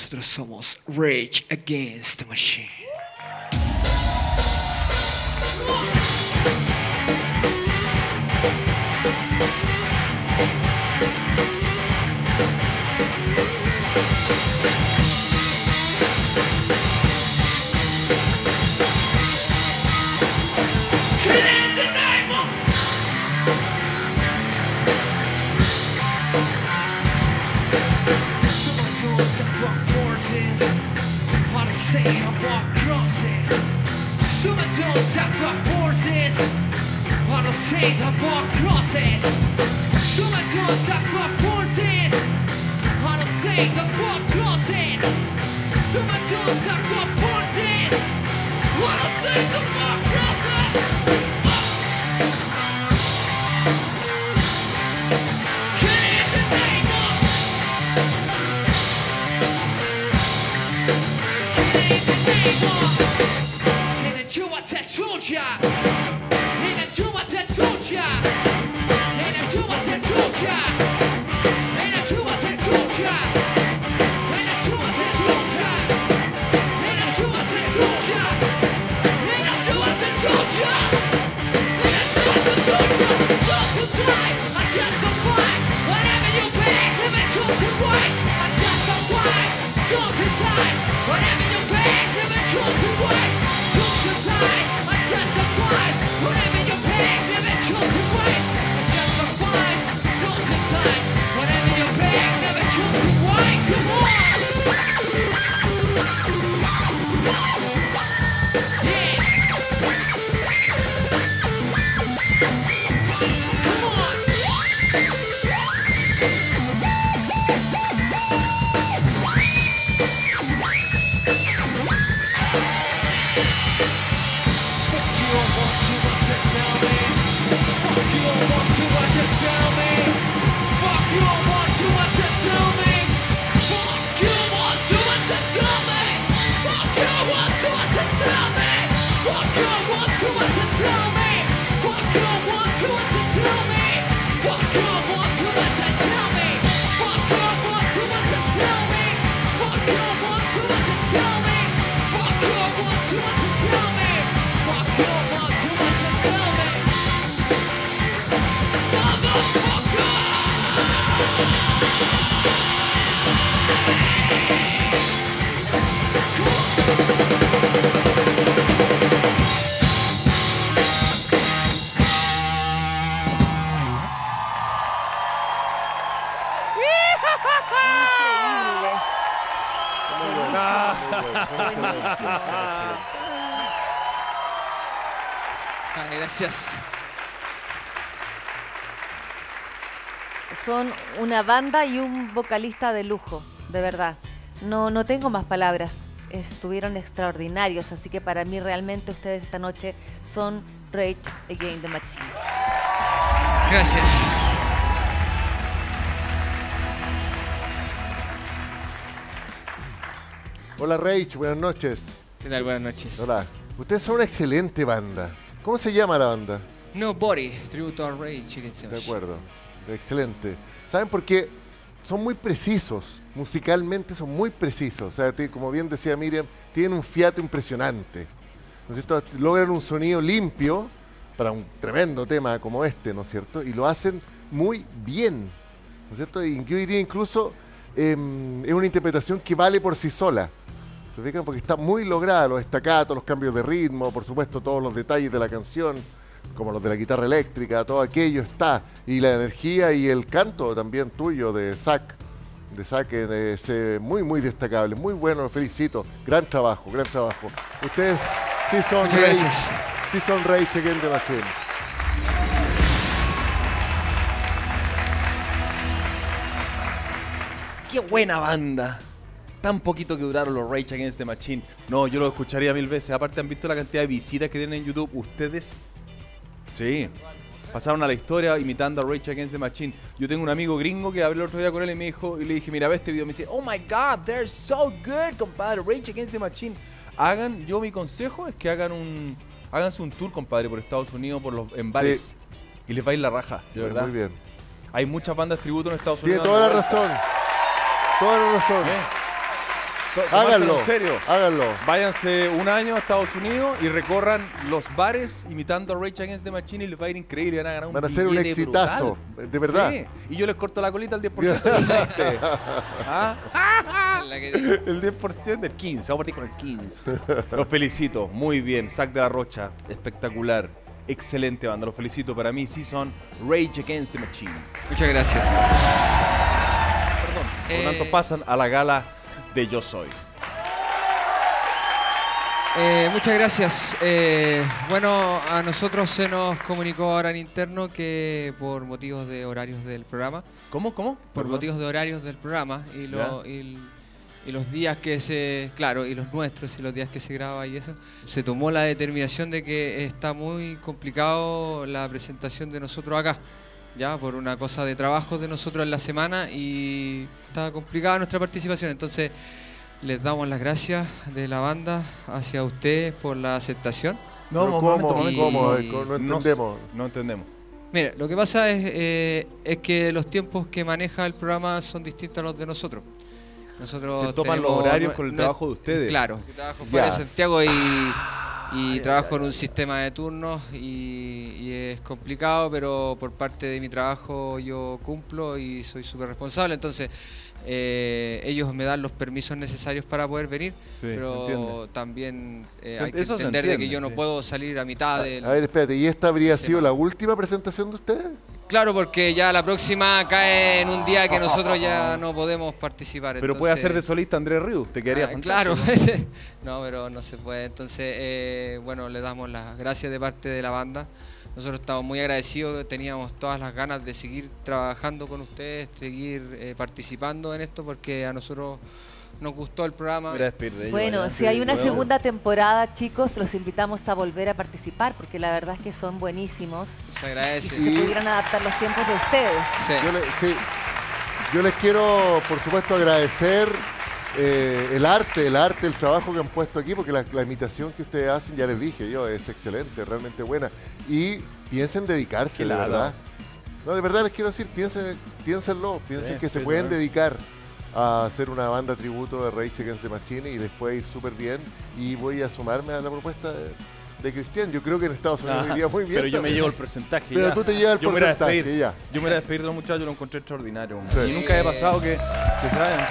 nosotros somos Rage Against the Machine. Say the bar crosses. Someone don't talk about forces. I don't say the bar crosses. Someone don't talk about forces. I don't say the bar crosses. Get in the name of. Get in the name of. And then you what I told ya. Gracias. Son una banda y un vocalista de lujo, de verdad. No tengo más palabras. Estuvieron extraordinarios, así que para mí realmente ustedes esta noche son Rage Against the Machine. Gracias. Hola Rage, buenas noches. ¿Qué tal? Buenas noches. Hola. Ustedes son una excelente banda. ¿Cómo se llama la banda? Nobody, tributo a Rage Against the De Machine. acuerdo. Excelente. ¿Saben por qué? Son muy precisos. Musicalmente son muy precisos. O sea, como bien decía Miriam, tienen un fiato impresionante. ¿No es cierto? Logran un sonido limpio para un tremendo tema como este, ¿no es cierto? Y lo hacen muy bien. ¿No es cierto? Y yo diría incluso es una interpretación que vale por sí sola. ¿Se fijan? Porque está muy lograda, los staccatos, los cambios de ritmo, por supuesto todos los detalles de la canción, como los de la guitarra eléctrica, todo aquello está. Y la energía y el canto también tuyo de Zach. Es muy, muy destacable, muy bueno, lo felicito. Gran trabajo, gran trabajo. Ustedes sí son Rage Against the Machine. ¡Qué buena banda! Tan poquito que duraron los Rage Against the Machine. No, yo lo escucharía 1000 veces. Aparte, ¿han visto la cantidad de visitas que tienen en YouTube ustedes? Sí. Pasaron a la historia imitando a Rage Against the Machine. Yo tengo un amigo gringo que hablé el otro día con él y me dijo, y le dije, mira, ve este video. Me dice, oh my God, they're so good, compadre. Rage Against the Machine. Mi consejo es que háganse un tour, compadre, por Estados Unidos, en bares. Sí. Y les va a ir la raja, de verdad. Muy bien. Hay muchas bandas tributo en Estados Unidos. Tiene toda la razón. Toda la razón. Háganlo, en serio. háganlo. Váyanse un año a Estados Unidos y recorran los bares imitando a Rage Against the Machine y les va a ir increíble. Van a ganar Van a ser un billete exitazo, brutal. de verdad. Sí, y yo les corto la colita al 10% del 20%. ¿Ah? La que- El 10% del 15%. Vamos a partir con el 15%. Los felicito. Muy bien. Zack de la Rocha. Espectacular. Excelente banda. Los felicito. Para mí sí son Rage Against the Machine. Muchas gracias. Perdón. Por lo tanto, pasan a la gala de Yo Soy. Muchas gracias. Bueno, a nosotros se nos comunicó ahora en interno que por motivos de horarios del programa, ¿Cómo? por Perdón. motivos de horarios del programa y los días que se, claro, y los nuestros y los días que se graba y eso, se tomó la determinación de que está muy complicado la presentación de nosotros acá, ya por una cosa de trabajo de nosotros en la semana y está complicada nuestra participación. Entonces les damos las gracias de la banda hacia ustedes por la aceptación. No, Pero ¿cómo? y- No entendemos. No entendemos. Mira, lo que pasa es que los tiempos que maneja el programa son distintos a los de nosotros. Nosotros Se toman los tenemos horarios con el trabajo de ustedes. Claro, yo trabajo fuera de Ya. Santiago y trabajo en un sistema de turnos y es complicado, pero por parte de mi trabajo yo cumplo y soy súper responsable. Entonces, ellos me dan los permisos necesarios para poder venir, Sí, se pero entiende. también Se- hay que eso se entender de que entiende, yo no sí. puedo salir a mitad del... A ver, espérate, ¿y esta habría Sí, sido no. la última presentación de ustedes? Claro, porque ya la próxima cae en un día que nosotros ya no podemos participar. Pero puede hacer de entonces- solista Andrés Ríos. Te quedaría Claro, fantástico. no, pero no se puede. Entonces, bueno, le damos las gracias de parte de la banda. Nosotros estamos muy agradecidos, teníamos todas las ganas de seguir trabajando con ustedes, seguir participando en esto, porque a nosotros nos gustó el programa. Mira, despedir de ellos, Bueno, ya. si hay una Bueno. segunda temporada, chicos, los invitamos a volver a participar, porque la verdad es que son buenísimos Se y agradece. si se pudieran adaptar los tiempos de ustedes. Sí. Sí. Yo les quiero, por supuesto, agradecer el arte, el trabajo que han puesto aquí, porque la imitación que ustedes hacen, ya les dije yo, es excelente, realmente buena. Y piensen dedicarse, de Claro. verdad. No, de verdad les quiero decir, piénsenlo, piensen Sí, que se sí, pueden claro. dedicar a hacer una banda tributo de Rage Against the Machine y después ir súper bien. Y voy a sumarme a la propuesta de Cristian. Yo creo que en Estados Unidos Ah, iría muy bien. pero yo me también. llevo el porcentaje. Pero ya. tú te llevas el Yo me voy a porcentaje, despedir. ya. Yo me voy a despedir de los muchachos, lo encontré extraordinario. Sí. Y nunca había pasado que se vayan.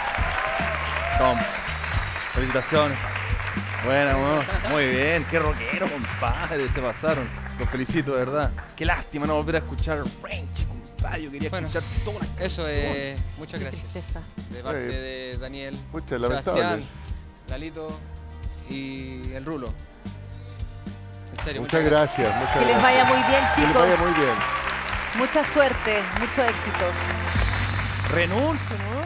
Tom, felicitaciones. Buena, weón. Muy bien, qué rockero, compadre. Se pasaron. Los felicito, de verdad. Qué lástima no volver a escuchar Range, compadre. Yo quería Bueno, escuchar todas las Eso es. Muchas Qué gracias. tristeza. De parte de Daniel, Pucha, lamentable. Sebastián, Lalito y el Rulo. En serio, Muchas gracias. Que les vaya muy bien, Que les chicos. vaya muy bien. Mucha suerte, mucho éxito. Renuncien, weón.